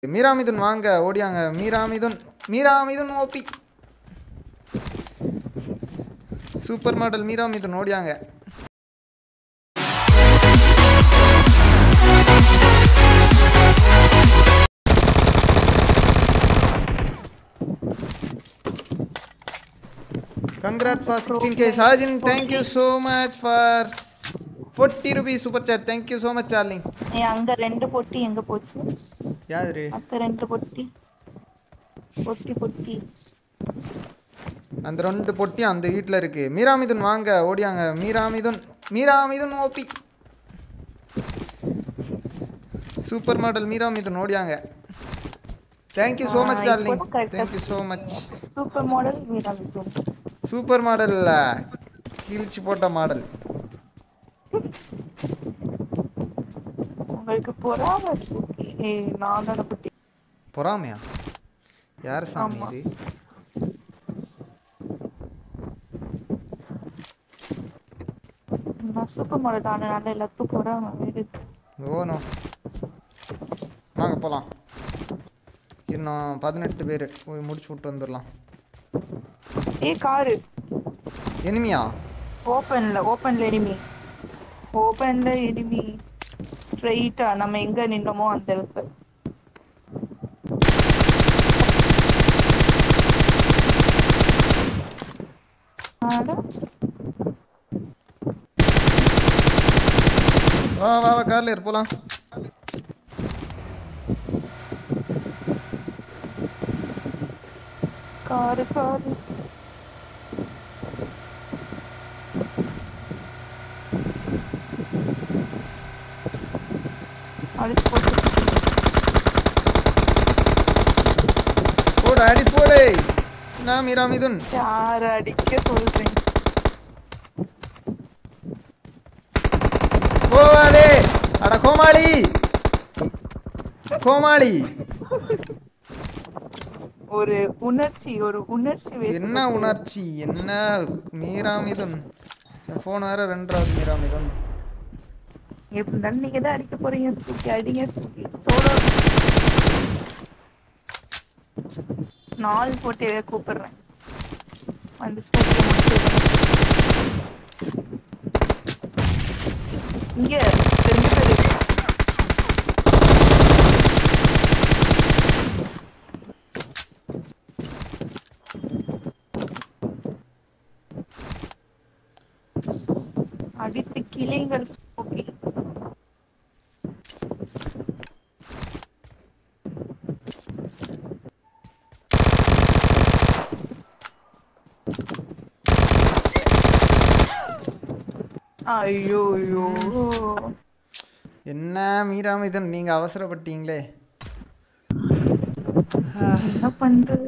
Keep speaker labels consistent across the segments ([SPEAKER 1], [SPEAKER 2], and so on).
[SPEAKER 1] Meera Mithun வாங்க ஓடியாங்க Meera Mithun OP super model Meera Mithun ஓடியாங்க Congrats for 16k Sajin, thank you so much for 40 rupees super chat. Thank you so much darling.
[SPEAKER 2] ஏ அங்க ரெண்டு பொட்டி எங்க போச்சு?
[SPEAKER 1] யாரு?
[SPEAKER 2] அங்க ரெண்டு பொட்டி. பொட்டி.
[SPEAKER 1] அந்த ரெண்டு பொட்டி அந்த வீட்ல இருக்கு. Meera Mithun வாங்க ஓடியாங்க Meera Mithun OP. Super model Meera Mithun ஓடியாங்க. Thank you so much darling. Thank you so much.
[SPEAKER 2] Super model Meera Mithun.
[SPEAKER 1] Super model கீழ்ச்சி போட்ட மாடல்.
[SPEAKER 2] உங்களுக்கு பொறாமை ஸ்பூக்கி. நான் தான் பொட்டி.
[SPEAKER 1] பொறாமையா? யார் சாமி இது?
[SPEAKER 2] நான் சூப்பர் மாடல் தானே நல்ல எல்லாத்துக்கும் பொறாமை வேறு.
[SPEAKER 1] ஓனோ வாங்க போலாம். இன்னும் 18 பேர் போய் முடிச்சு விட்டு வந்துடலாம்.
[SPEAKER 2] காரு
[SPEAKER 1] எனிமியா?
[SPEAKER 2] ஓப்பன்ல எனிமி ஸ்ட்ரைட்டா நம்ம எங்க நின்னோமோ அந்த இடத்துல.
[SPEAKER 1] வா கார்ல ஏறு போலாம்.
[SPEAKER 2] காரு
[SPEAKER 1] அடி போடே. நான் Meera Mithun.
[SPEAKER 2] யார் அடிக்க சொல்றீங்க?
[SPEAKER 1] போவாதே. அட கோமாளி.
[SPEAKER 2] ஒரு உணர்ச்சி
[SPEAKER 1] என்ன உணர்ச்சி? என்ன Meera Mithun? ஃபோன் வேற ரெண்டாவது Meera Mithun.
[SPEAKER 2] எப்ப நீங்க தான் அடிக்க போறீங்க ஸ்கூட்டி அடிங்க ஸ்கூட்டி சோலோ 4 போட்டு கூப்பிடுறேன் அந்த ஸ்கூட்டியை முடிச்சிடுறேன். இங்க ரெண்டு பேரு அடித்து கிளைங்கள் ஸ்கூட்டி. ஐயோ
[SPEAKER 1] என்ன Meera Mithun நீங்க அவசரப்பட்டீங்களே.
[SPEAKER 2] என்ன பண்றது?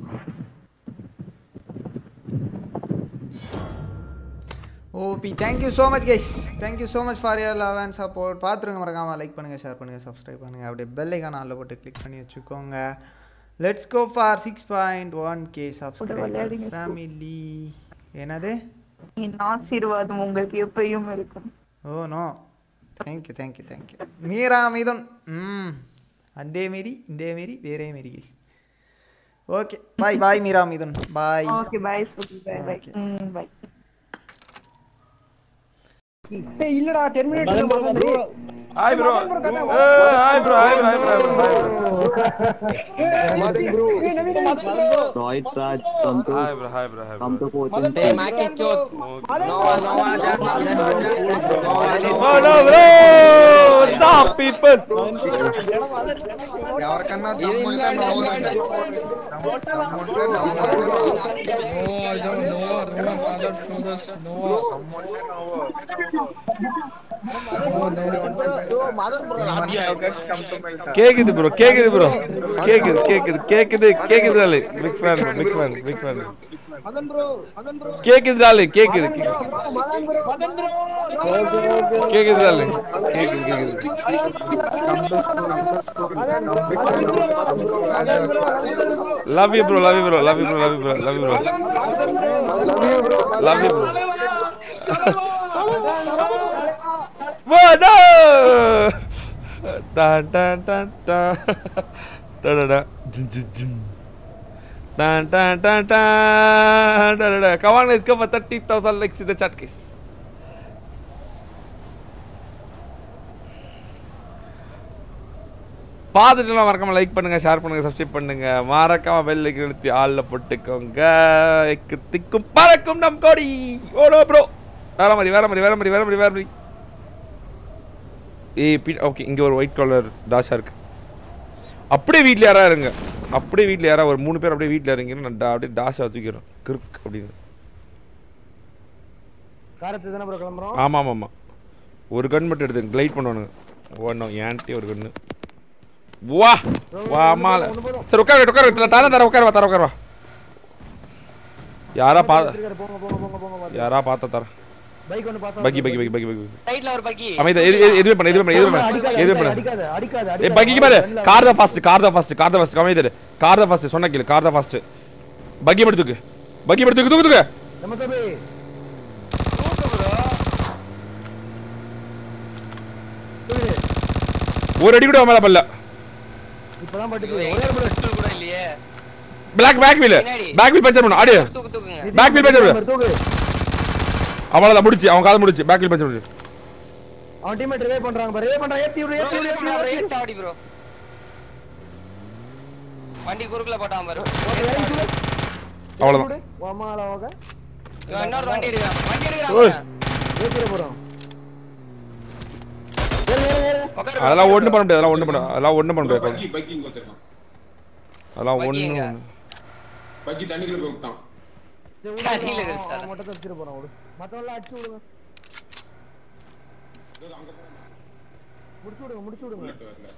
[SPEAKER 1] OP thank you so much guys. Thank you so much for your love and support. பாத்துருங்க மறக்காம லைக் பண்ணுங்க ஷேர் பண்ணுங்க சப்ஸ்கிரைப் பண்ணுங்க அப்படியே பெல் ஐகான் ஆல்ல போட்டு கிளிக் பண்ணி வச்சுக்கோங்க. Let's go for 6.1k subscriber family. என்னது?
[SPEAKER 2] என் ஆசீர்வாதம் உங்களுக்கு எப்பவும் இருக்கும்.
[SPEAKER 1] Oh no thank you Meera Mithun. அதே மேரி இந்த மேரி வேறே மேரி guys. Okay bye Meera Mithun bye.
[SPEAKER 2] Okay bye spooky bye bye.
[SPEAKER 3] டேய் இல்லடா டெர்மினேட்டர் வந்து
[SPEAKER 4] hi bro hi bro
[SPEAKER 3] Madan bro ஏய் நவீன்
[SPEAKER 5] ரோஹித் ராஜ்
[SPEAKER 4] ஹாய் ப்ரோ
[SPEAKER 5] हम तो कोच
[SPEAKER 3] மதன்
[SPEAKER 5] हैं
[SPEAKER 3] மேக்கே चोट
[SPEAKER 4] no bro what's up people
[SPEAKER 3] யார்க்கன்னா
[SPEAKER 4] கேக்குது ப்ரோ கேக்குது பிக் ஃபேன்
[SPEAKER 3] மதன் ப்ரோ
[SPEAKER 4] கேக்குது கேக்குது love you bro What? No! Dun dun dun dun. Come on, let's go for 30,000 likes in the chat, guys. பார்த்துட்டுலாம் மறக்காம like பண்ணுங்க, ஷேர் பண்ணுங்க, subscribe பண்ணுங்க, மறக்காம bell icon அழுத்தி ஆல்ல போட்டுக்கோங்க. எக்கு திக்கும் பறக்கும் நம் கோடி. ஓடோ ப்ரோ. வேற மாதிரி. ஏய் ஓகே, இங்க ஒரு ஒயிட் கலர் டாஷா இருக்கு. அப்படியே வீட்ல யாரா இருங்க. அப்படியே வீட்ல யாரா ஒரு 3 பேர் அப்படியே வீட்ல இறங்கிரும். நான் அப்படியே டாஷா தூக்கிறேன். கிறுக் அப்படினு.
[SPEAKER 3] காரத்து தான ப்ரோ கிளம்பறோம்.
[SPEAKER 4] ஆமா. ஒரு கன் மட்டும் எடுத்து கிளைட் பண்ணுவானுங்க. ஓடணும் ஏன்ட்டி ஒரு கன்னு. வா மால. சரி உட்காரு. தர உட்காரு. யாரா பாத்தா தர.
[SPEAKER 3] பைக் ஒன்னு பாத்தா.
[SPEAKER 4] பக்கி.
[SPEAKER 2] சைடுல ஒரு பக்கி.
[SPEAKER 4] அமைதி எதுவே பண்ணு. ஏய் பக்கிக்கு பாரு. கார் தான் ஃபாஸ்ட். அமைதி இரு. கார் தான் ஃபாஸ்ட் சொன்ன கேளு. கார் தான் ஃபாஸ்ட். பக்கி எடுத்துக்கு. தூக்கு.
[SPEAKER 3] நம்ம தம்பி.
[SPEAKER 4] ஒரு அடி கூட மேல பல்ல.
[SPEAKER 3] இப்பதான் பட்டுது. ஒரே புல்லட்
[SPEAKER 2] கூட இல்லையே.
[SPEAKER 4] பேக் வீல் பஞ்சர் பண்ணு. ஆடு. பேக் வீல் பஞ்சர் பண்ணு.
[SPEAKER 3] தூக்கு.
[SPEAKER 4] அவளதான் முடிச்சு. அவன் கால் முடிச்சு. பேக் வீல் பஞ்சர் பண்ணு.
[SPEAKER 3] அவன் டீம்மேட் ரிவைவ் பண்றாங்க. ஏத்தி விடு.
[SPEAKER 2] ப்ரோ. வண்டி குறுக்குல போட்டான் பாரு.
[SPEAKER 4] அவ்வளவுதான்.
[SPEAKER 3] வாமால வாங்க.
[SPEAKER 2] இன்னொரு வண்டி எடுக்கறான்.
[SPEAKER 3] ஏத்திர போறோம்.
[SPEAKER 4] அதெல்லாம் ஒண்ணு பண்ண முடியாது. அதெல்லாம் ஒண்ணு பண்ண முடியாது.
[SPEAKER 6] பக்கி இங்க வச்சிருக்கான்.
[SPEAKER 4] அதெல்லாம் ஒண்ணு
[SPEAKER 6] பக்கி தண்ணிக்குள்ள போய் விட்டான்.
[SPEAKER 2] தண்ணில இருக்கா?
[SPEAKER 3] மட்டும் தப்பிர போறோம். ஓடு. மத்தவெல்லாம் அடிச்சு விடுங்க. முடிச்சு விடுங்க.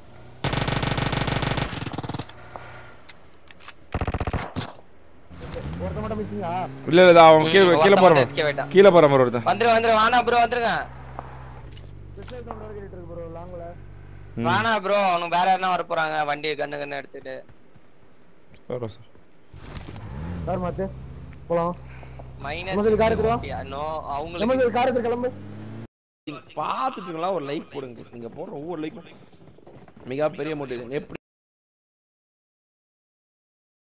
[SPEAKER 3] ஒருத்த மட்டும் மிஸ்ஸிங்கா?
[SPEAKER 4] இல்ல அவன் கீழ போற மாதிரி ஒருத்தன்.
[SPEAKER 2] வந்துரு வானா ப்ரோ வந்துருங்க.
[SPEAKER 3] ஸ்பெஷல் சவுண்ட் டார்கெட் இருக்கு ப்ரோ லாங்ல.
[SPEAKER 2] வானா ப்ரோ அவனுக்கு வேற என்ன வர போறாங்க வண்டி கண்ணு எடுத்துட்டு.
[SPEAKER 4] சார்
[SPEAKER 3] கார் மாத்து. போலாம்.
[SPEAKER 2] மைனஸ்
[SPEAKER 3] நமக்கு கார் எடுத்துறோம்.
[SPEAKER 2] நோ அவங்களுக்கு
[SPEAKER 3] நமக்கு கார் எடுத்து கிளம்பு.
[SPEAKER 4] பாத்துட்டுங்களா ஒரு லைக் போடுங்க. நீங்க போடுற ஒவ்வொரு லைக்கும் மிகப்பெரிய மோட்டிவேஷன். எப்படி